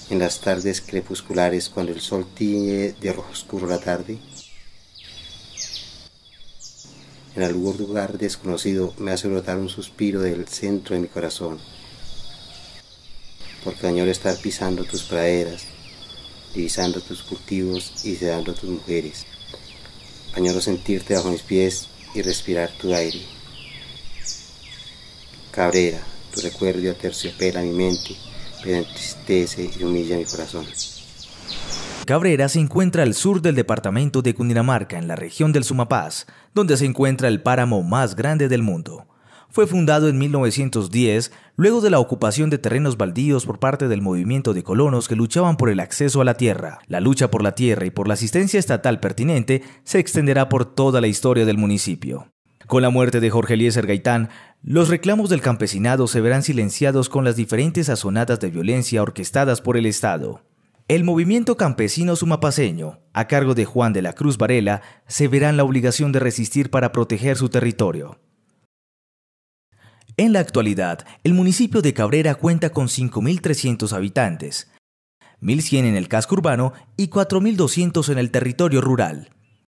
en las tardes crepusculares cuando el sol tiñe de rojo oscuro la tarde. En algún lugar desconocido me hace brotar un suspiro del centro de mi corazón, porque añoro estar pisando tus praderas, divisando tus cultivos y sedando tus mujeres. Añoro sentirte bajo mis pies y respirar tu aire. Cabrera, tu recuerdo aterciopela mi mente, pero entristece y humilla mi corazón. Cabrera se encuentra al sur del departamento de Cundinamarca, en la región del Sumapaz, donde se encuentra el páramo más grande del mundo. Fue fundado en 1910, luego de la ocupación de terrenos baldíos por parte del movimiento de colonos que luchaban por el acceso a la tierra. La lucha por la tierra y por la asistencia estatal pertinente se extenderá por toda la historia del municipio. Con la muerte de Jorge Eliezer Gaitán, los reclamos del campesinado se verán silenciados con las diferentes azonadas de violencia orquestadas por el Estado. El movimiento campesino sumapaceño, a cargo de Juan de la Cruz Varela, se verá en la obligación de resistir para proteger su territorio. En la actualidad, el municipio de Cabrera cuenta con 5.300 habitantes, 1.100 en el casco urbano y 4.200 en el territorio rural.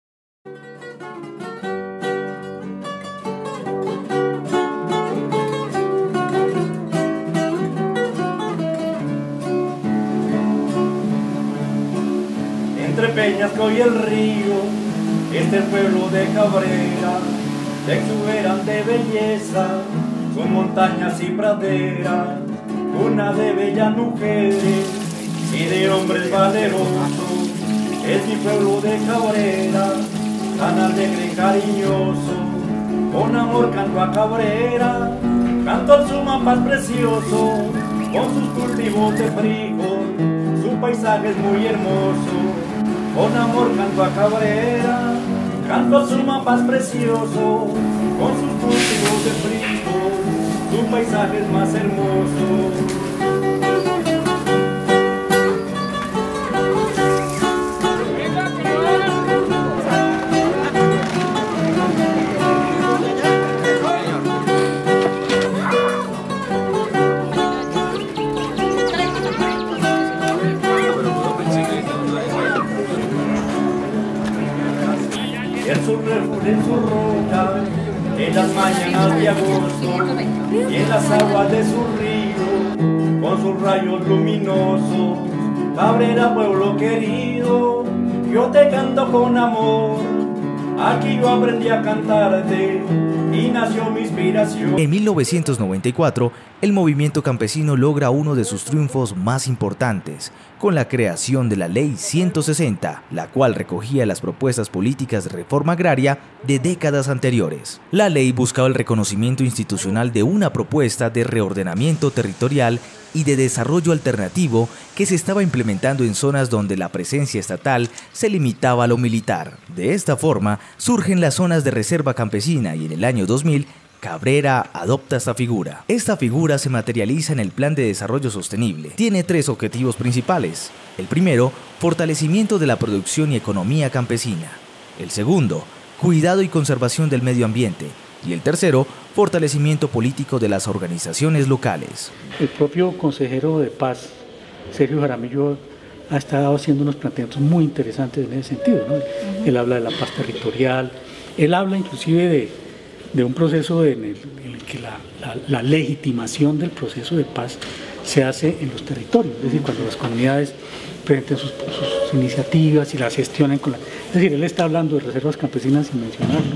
Entre Peñasco y el río, este pueblo de Cabrera, de exuberante belleza, con montañas y praderas, cuna de bellas mujeres y de hombres valerosos. Es mi pueblo de Cabrera, tan alegre y cariñoso, con amor canto a Cabrera, canto al Sumapaz precioso, con sus cultivos de frijol, su paisaje es muy hermoso. Con amor canto a Cabrera, canto al Sumapaz precioso, con sus cultivos de frijol, su paisaje es más hermoso. En su roca, en las mañanas de agosto, y en las aguas de su río, con sus rayos luminosos. Cabrera, pueblo querido, yo te canto con amor, aquí yo aprendí a cantarte y nació mi inspiración. En 1994, el movimiento campesino logra uno de sus triunfos más importantes, con la creación de la Ley 160, la cual recogía las propuestas políticas de reforma agraria de décadas anteriores. La ley buscaba el reconocimiento institucional de una propuesta de reordenamiento territorial y de desarrollo alternativo que se estaba implementando en zonas donde la presencia estatal se limitaba a lo militar. De esta forma, surgen las zonas de reserva campesina y en el año 2000, Cabrera adopta esta figura. Esta figura se materializa en el Plan de Desarrollo Sostenible. Tiene 3 objetivos principales. El primero, fortalecimiento de la producción y economía campesina. El segundo, cuidado y conservación del medio ambiente. Y el tercero, fortalecimiento político de las organizaciones locales. El propio consejero de Paz, Sergio Jaramillo, ha estado haciendo unos planteamientos muy interesantes en ese sentido, ¿no? Él habla de la paz territorial, él habla inclusive de un proceso en el que la legitimación del proceso de paz se hace en los territorios, es decir, cuando las comunidades presenten sus iniciativas y las gestionen con la... Es decir, él está hablando de reservas campesinas sin mencionarlo.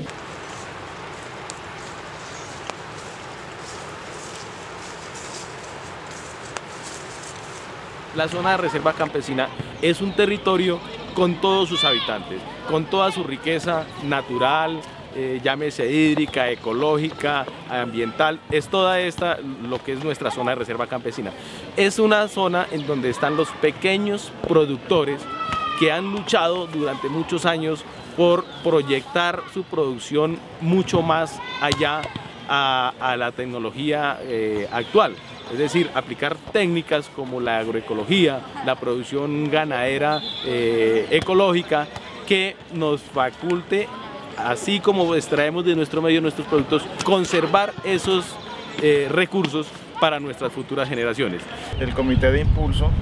La zona de reserva campesina es un territorio con todos sus habitantes, con toda su riqueza natural, llámese hídrica, ecológica, ambiental, es toda esta lo que es nuestra zona de reserva campesina. Es una zona en donde están los pequeños productores que han luchado durante muchos años por proyectar su producción mucho más allá a la tecnología actual. Es decir, aplicar técnicas como la agroecología, la producción ganadera ecológica, que nos faculte, así como extraemos de nuestro medio nuestros productos, conservar esos recursos para nuestras futuras generaciones. El Comité de Impulso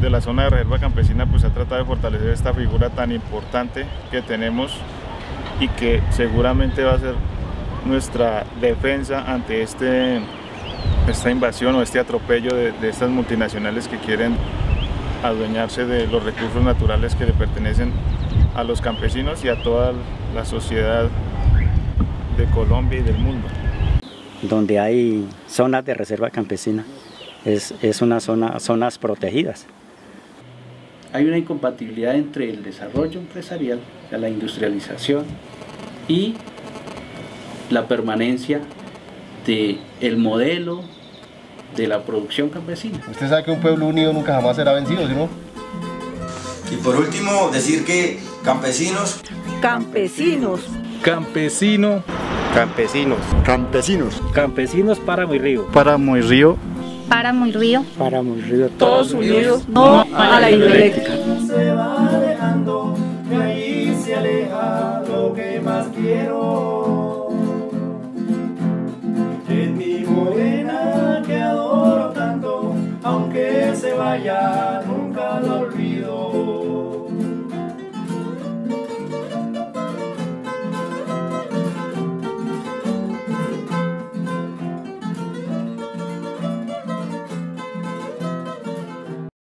de la zona de reserva campesina pues ha tratado de fortalecer esta figura tan importante que tenemos y que seguramente va a ser nuestra defensa ante esta invasión o este atropello de estas multinacionales que quieren adueñarse de los recursos naturales que le pertenecen a los campesinos y a toda la sociedad de Colombia y del mundo. Donde hay zonas de reserva campesina, es una zonas protegidas. Hay una incompatibilidad entre el desarrollo empresarial, la industrialización y la permanencia del modelo de la producción campesina. Usted sabe que un pueblo unido nunca jamás será vencido, ¿sí no? Y por último, decir que campesinos. Campesinos. Campesino. Campesinos. Campesinos. Campesinos, Páramo y Río. Páramo y Río. Páramo y Río. Páramo y Río. Todos unidos. No a la hidroeléctrica. Se va alejando, de ahí se aleja lo que más quiero. Es mi morena que adoro tanto, aunque se vaya nunca la olvido.